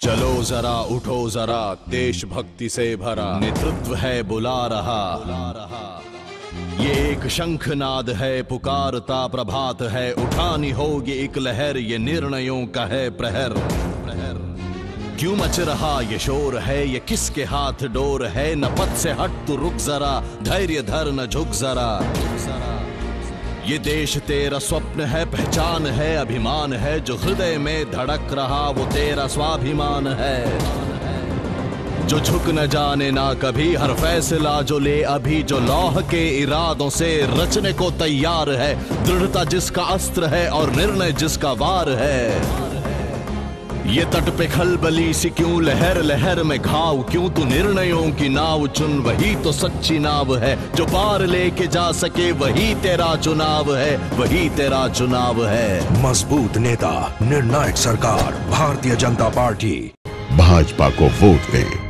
चलो जरा उठो जरा, देशभक्ति से भरा नेतृत्व है बुला रहा। ये एक शंखनाद है, पुकारता प्रभात है, उठानी होगी एक लहर, ये निर्णयों का है प्रहर। क्यों मच रहा ये शोर है, ये किसके हाथ डोर है, न पथ से हट तू रुक जरा, धैर्य धर न झुक जरा। ये देश तेरा स्वप्न है, पहचान है, अभिमान है, जो हृदय में धड़क रहा वो तेरा स्वाभिमान है। जो झुक न जाने ना कभी, हर फैसला जो ले अभी, जो लौह के इरादों से रचने को तैयार है, दृढ़ता जिसका अस्त्र है और निर्णय जिसका वार है। ये तट पे खलबली सी क्यों, लहर लहर में घाव क्यों, तू निर्णयों की नाव चुन, वही तो सच्ची नाव है, जो पार लेके जा सके वही तेरा चुनाव है, वही तेरा चुनाव है। मजबूत नेता, निर्णायक सरकार, भारतीय जनता पार्टी। भाजपा को वोट दे।